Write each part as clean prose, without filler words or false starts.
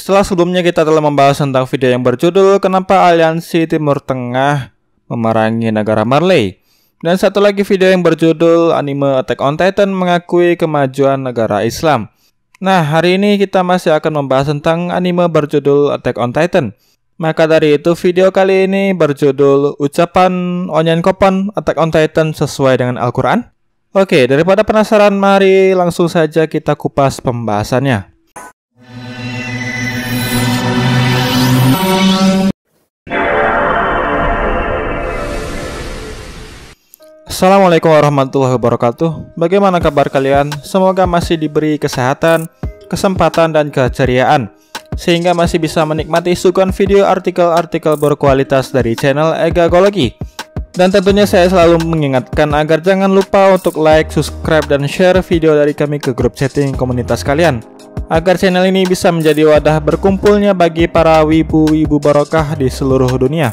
Setelah sebelumnya kita telah membahas tentang video yang berjudul Kenapa Aliansi Timur Tengah Memerangi Negara Marley, dan satu lagi video yang berjudul Anime Attack on Titan Mengakui Kemajuan Negara Islam. Nah, hari ini kita masih akan membahas tentang anime berjudul Attack on Titan. Maka dari itu video kali ini berjudul Ucapan Onyankopon Attack on Titan sesuai dengan Al-Quran. Oke, daripada penasaran, mari langsung saja kita kupas pembahasannya. Assalamualaikum warahmatullahi wabarakatuh. Bagaimana kabar kalian? Semoga masih diberi kesehatan, kesempatan, dan keceriaan, sehingga masih bisa menikmati suguhan video artikel-artikel berkualitas dari channel Egagology. Dan tentunya saya selalu mengingatkan agar jangan lupa untuk like, subscribe, dan share video dari kami ke grup chatting komunitas kalian, agar channel ini bisa menjadi wadah berkumpulnya bagi para wibu-wibu barokah di seluruh dunia.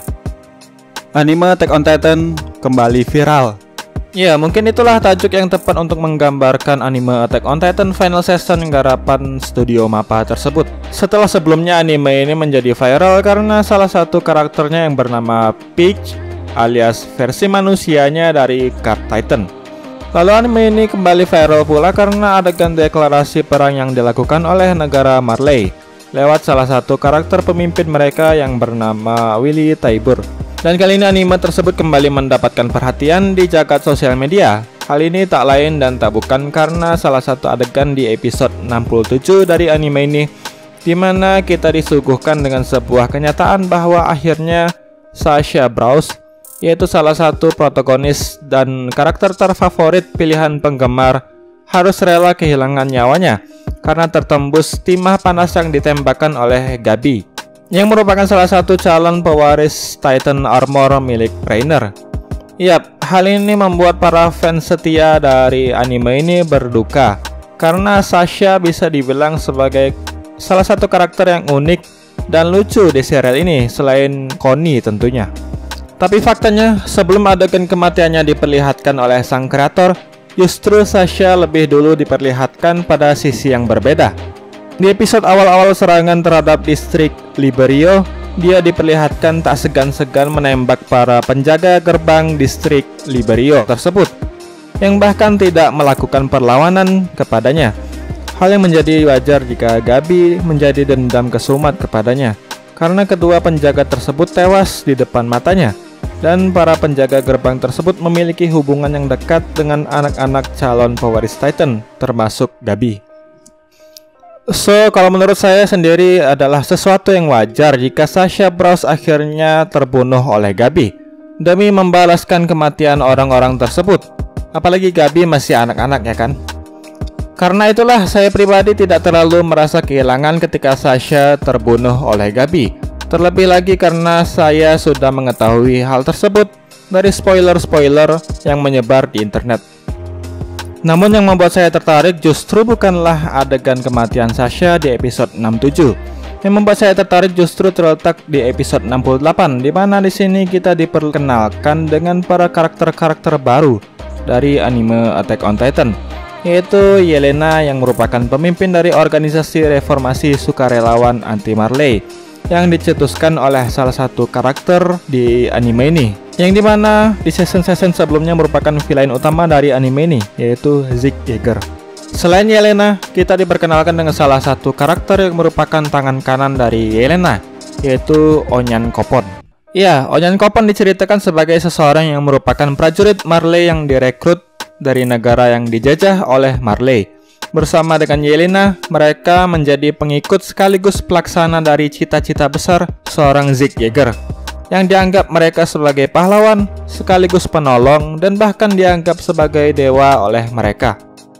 Anime Attack on Titan kembali viral. Ya, mungkin itulah tajuk yang tepat untuk menggambarkan anime Attack on Titan Final Season garapan Studio Mappa tersebut. Setelah sebelumnya anime ini menjadi viral karena salah satu karakternya yang bernama Peach, alias versi manusianya dari Card Titan. Lalu anime ini kembali viral pula karena adegan deklarasi perang yang dilakukan oleh negara Marley lewat salah satu karakter pemimpin mereka yang bernama Willy Taibur. Dan kali ini anime tersebut kembali mendapatkan perhatian di jagat sosial media. Hal ini tak lain dan tak bukan karena salah satu adegan di episode 67 dari anime ini, di mana kita disuguhkan dengan sebuah kenyataan bahwa akhirnya Sasha Browse, yaitu salah satu protagonis dan karakter terfavorit pilihan penggemar, harus rela kehilangan nyawanya karena tertembus timah panas yang ditembakkan oleh Gabi, yang merupakan salah satu calon pewaris Titan Armor milik Rainer. Yap, hal ini membuat para fans setia dari anime ini berduka karena Sasha bisa dibilang sebagai salah satu karakter yang unik dan lucu di serial ini selain Connie tentunya. Tapi faktanya, sebelum adegan kematiannya diperlihatkan oleh sang kreator, justru Sasha lebih dulu diperlihatkan pada sisi yang berbeda. Di episode awal-awal serangan terhadap distrik Liberio, dia diperlihatkan tak segan-segan menembak para penjaga gerbang distrik Liberio tersebut, yang bahkan tidak melakukan perlawanan kepadanya. Hal yang menjadi wajar jika Gabi menjadi dendam kesumat kepadanya, karena kedua penjaga tersebut tewas di depan matanya, dan para penjaga gerbang tersebut memiliki hubungan yang dekat dengan anak-anak calon pewaris Titan, termasuk Gabi. So, kalau menurut saya sendiri adalah sesuatu yang wajar jika Sasha Browse akhirnya terbunuh oleh Gabi demi membalaskan kematian orang-orang tersebut. Apalagi Gabi masih anak-anak, ya kan? Karena itulah saya pribadi tidak terlalu merasa kehilangan ketika Sasha terbunuh oleh Gabi. Terlebih lagi karena saya sudah mengetahui hal tersebut dari spoiler-spoiler yang menyebar di internet. Namun yang membuat saya tertarik justru bukanlah adegan kematian Sasha di episode 67. Yang membuat saya tertarik justru terletak di episode 68, di mana di sini kita diperkenalkan dengan para karakter-karakter baru dari anime Attack on Titan, yaitu Yelena yang merupakan pemimpin dari organisasi reformasi sukarelawan anti Marley yang dicetuskan oleh salah satu karakter di anime ini, yang dimana di season-season sebelumnya merupakan villain utama dari anime ini, yaitu Zeke Yeager. Selain Yelena, kita diperkenalkan dengan salah satu karakter yang merupakan tangan kanan dari Yelena, yaitu Onyankopon. Ya, Onyankopon diceritakan sebagai seseorang yang merupakan prajurit Marley yang direkrut dari negara yang dijajah oleh Marley. Bersama dengan Yelena, mereka menjadi pengikut sekaligus pelaksana dari cita-cita besar seorang Zeke Yeager, yang dianggap mereka sebagai pahlawan, sekaligus penolong, dan bahkan dianggap sebagai dewa oleh mereka.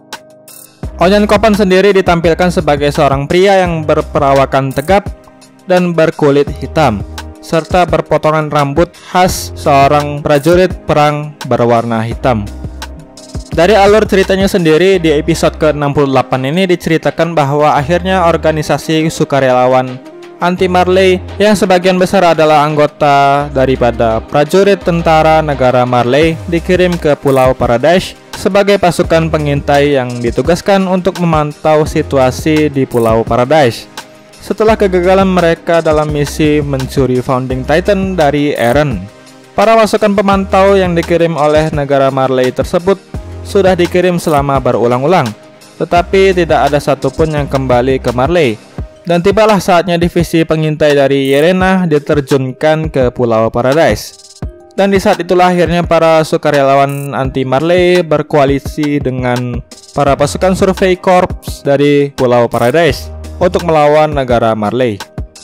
Onyankopon sendiri ditampilkan sebagai seorang pria yang berperawakan tegap dan berkulit hitam, serta berpotongan rambut khas seorang prajurit perang berwarna hitam. Dari alur ceritanya sendiri, di episode ke-68 ini diceritakan bahwa akhirnya organisasi sukarelawan anti Marley yang sebagian besar adalah anggota daripada prajurit tentara negara Marley dikirim ke Pulau Paradise sebagai pasukan pengintai yang ditugaskan untuk memantau situasi di Pulau Paradise. setelah kegagalan mereka dalam misi mencuri Founding Titan dari Eren. Para pasukan pemantau yang dikirim oleh negara Marley tersebut sudah dikirim selama berulang-ulang, tetapi tidak ada satupun yang kembali ke Marley. Dan tibalah saatnya divisi pengintai dari Yerena diterjunkan ke Pulau Paradise. Dan di saat itulah akhirnya para sukarelawan anti Marley berkoalisi dengan para pasukan survei korps dari Pulau Paradise untuk melawan negara Marley.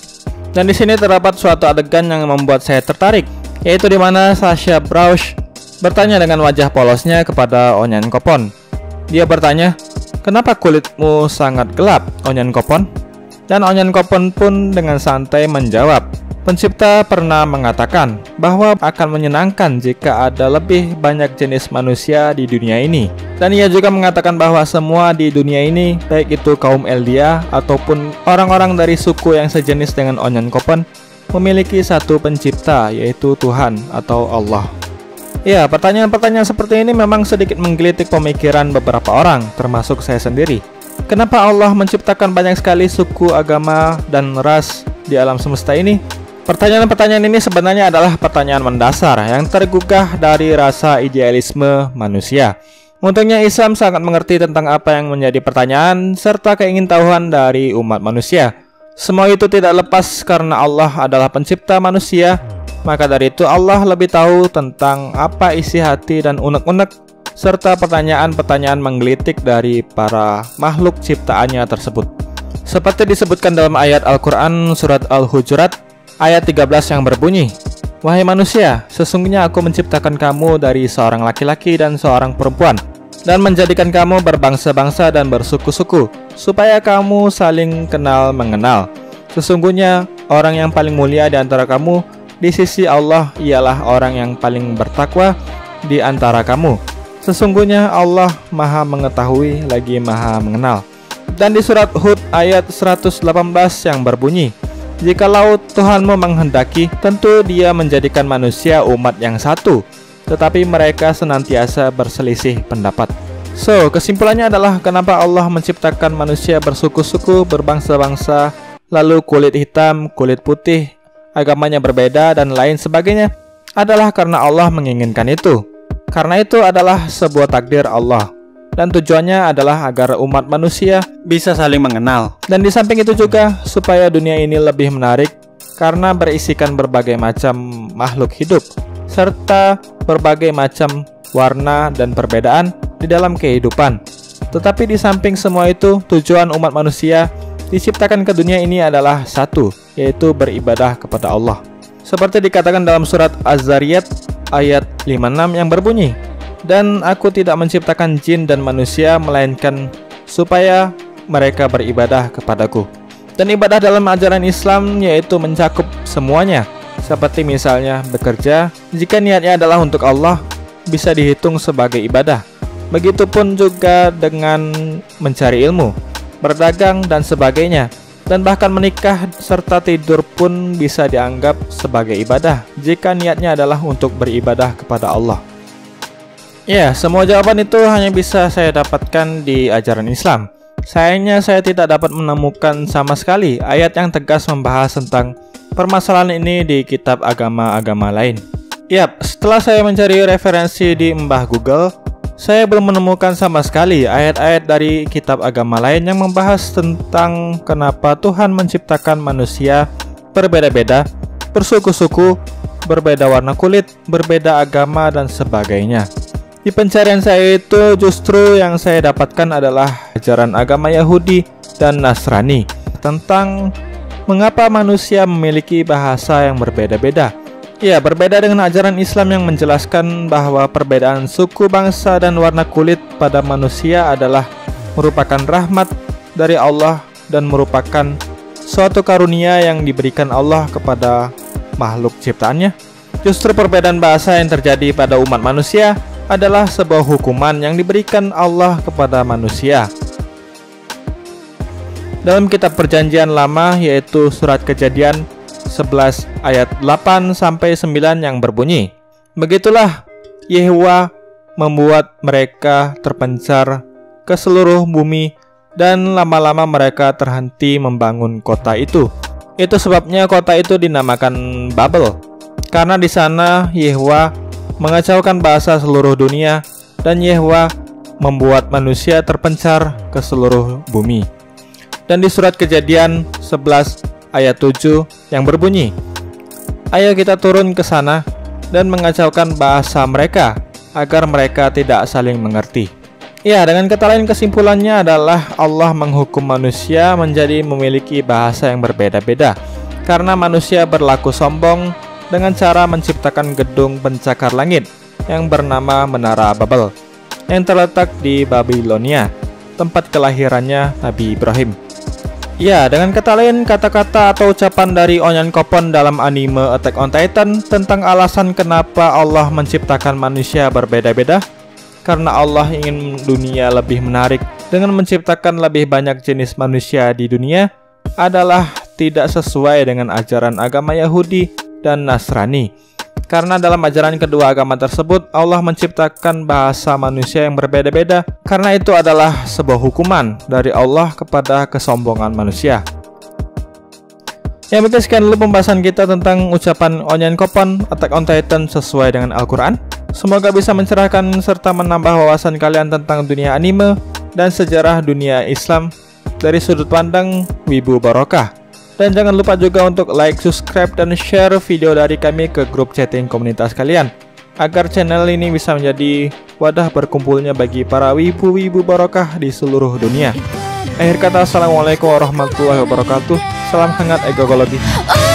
Dan di sini terdapat suatu adegan yang membuat saya tertarik, yaitu di mana Sasha Brauch bertanya dengan wajah polosnya kepada Onyan Kopon. Dia bertanya, "Kenapa kulitmu sangat gelap, Onyan Kopon?" Dan Onyan Kopon pun dengan santai menjawab, "Pencipta pernah mengatakan bahwa akan menyenangkan jika ada lebih banyak jenis manusia di dunia ini." Dan ia juga mengatakan bahwa semua di dunia ini, baik itu kaum Eldia ataupun orang-orang dari suku yang sejenis dengan Onyan Kopon, memiliki satu pencipta, yaitu Tuhan atau Allah. Ya, pertanyaan-pertanyaan seperti ini memang sedikit menggelitik pemikiran beberapa orang, termasuk saya sendiri. Kenapa Allah menciptakan banyak sekali suku, agama, dan ras di alam semesta ini? Pertanyaan-pertanyaan ini sebenarnya adalah pertanyaan mendasar yang tergugah dari rasa idealisme manusia. Untungnya Islam sangat mengerti tentang apa yang menjadi pertanyaan serta keingintahuan dari umat manusia. Semua itu tidak lepas karena Allah adalah pencipta manusia. Maka dari itu Allah lebih tahu tentang apa isi hati dan unek-unek serta pertanyaan-pertanyaan menggelitik dari para makhluk ciptaannya tersebut. Seperti disebutkan dalam ayat Al-Quran surat Al-Hujurat ayat 13 yang berbunyi, "Wahai manusia, sesungguhnya aku menciptakan kamu dari seorang laki-laki dan seorang perempuan, dan menjadikan kamu berbangsa-bangsa dan bersuku-suku, supaya kamu saling kenal mengenal. Sesungguhnya orang yang paling mulia di antara kamu di sisi Allah ialah orang yang paling bertakwa di antara kamu. Sesungguhnya Allah Maha Mengetahui lagi Maha Mengenal." Dan di surat Hud ayat 118 yang berbunyi, "Jikalau Tuhanmu menghendaki, tentu Dia menjadikan manusia umat yang satu, tetapi mereka senantiasa berselisih pendapat." So, kesimpulannya adalah kenapa Allah menciptakan manusia bersuku-suku, berbangsa-bangsa, lalu kulit hitam, kulit putih, agamanya berbeda, dan lain sebagainya, adalah karena Allah menginginkan itu. Karena itu adalah sebuah takdir Allah, dan tujuannya adalah agar umat manusia bisa saling mengenal. Dan di samping itu juga supaya dunia ini lebih menarik karena berisikan berbagai macam makhluk hidup serta berbagai macam warna dan perbedaan di dalam kehidupan. Tetapi di samping semua itu, tujuan umat manusia diciptakan ke dunia ini adalah satu, yaitu beribadah kepada Allah. Seperti dikatakan dalam surat Az-Zariyat ayat 56 yang berbunyi, "Dan aku tidak menciptakan jin dan manusia melainkan supaya mereka beribadah kepadaku." Dan ibadah dalam ajaran Islam yaitu mencakup semuanya, seperti misalnya bekerja, jika niatnya adalah untuk Allah, bisa dihitung sebagai ibadah. Begitupun juga dengan mencari ilmu, berdagang, dan sebagainya. Dan bahkan menikah serta tidur pun bisa dianggap sebagai ibadah jika niatnya adalah untuk beribadah kepada Allah. Ya, semua jawaban itu hanya bisa saya dapatkan di ajaran Islam. Sayangnya saya tidak dapat menemukan sama sekali ayat yang tegas membahas tentang permasalahan ini di kitab agama-agama lain. Yap, setelah saya mencari referensi di Mbah Google, saya belum menemukan sama sekali ayat-ayat dari kitab agama lain yang membahas tentang kenapa Tuhan menciptakan manusia berbeda-beda, bersuku-suku, berbeda warna kulit, berbeda agama, dan sebagainya. Di pencarian saya itu justru yang saya dapatkan adalah ajaran agama Yahudi dan Nasrani tentang mengapa manusia memiliki bahasa yang berbeda-beda. Ya, berbeda dengan ajaran Islam yang menjelaskan bahwa perbedaan suku, bangsa, dan warna kulit pada manusia adalah merupakan rahmat dari Allah dan merupakan suatu karunia yang diberikan Allah kepada makhluk ciptaannya. Justru perbedaan bahasa yang terjadi pada umat manusia adalah sebuah hukuman yang diberikan Allah kepada manusia. Dalam kitab Perjanjian Lama, yaitu surat Kejadian 11 ayat 8-9 yang berbunyi, "Begitulah Yehuwa membuat mereka terpencar ke seluruh bumi dan lama-lama mereka terhenti membangun kota itu. Itu sebabnya kota itu dinamakan Babel, karena di sana Yehwa mengacaukan bahasa seluruh dunia dan Yehwa membuat manusia terpencar ke seluruh bumi. Dan di surat Kejadian 11 ayat 7 yang berbunyi, "Ayo kita turun ke sana dan mengacaukan bahasa mereka agar mereka tidak saling mengerti." Ya, dengan kata lain kesimpulannya adalah Allah menghukum manusia menjadi memiliki bahasa yang berbeda-beda karena manusia berlaku sombong dengan cara menciptakan gedung pencakar langit yang bernama Menara Babel yang terletak di Babilonia, tempat kelahirannya Nabi Ibrahim. Ya, dengan kata lain, kata-kata atau ucapan dari Onion Coupon dalam anime Attack on Titan tentang alasan kenapa Allah menciptakan manusia berbeda-beda, karena Allah ingin dunia lebih menarik dengan menciptakan lebih banyak jenis manusia di dunia, adalah tidak sesuai dengan ajaran agama Yahudi dan Nasrani. Karena dalam ajaran kedua agama tersebut, Allah menciptakan bahasa manusia yang berbeda-beda, karena itu adalah sebuah hukuman dari Allah kepada kesombongan manusia. Ya, berarti sekian dulu pembahasan kita tentang ucapan Onion Coupon Attack on Titan sesuai dengan Al-Quran. Semoga bisa mencerahkan serta menambah wawasan kalian tentang dunia anime dan sejarah dunia Islam dari sudut pandang Wibu Barokah. Dan jangan lupa juga untuk like, subscribe, dan share video dari kami ke grup chatting komunitas kalian, agar channel ini bisa menjadi wadah berkumpulnya bagi para wibu-wibu barokah di seluruh dunia. Akhir kata, assalamualaikum warahmatullahi wabarakatuh. Salam hangat egologi.